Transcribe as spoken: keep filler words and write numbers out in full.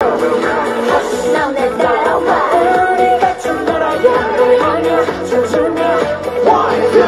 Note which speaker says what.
Speaker 1: 너네 따라와 우리 같이 놀아요 우리 하면 춤추네 One,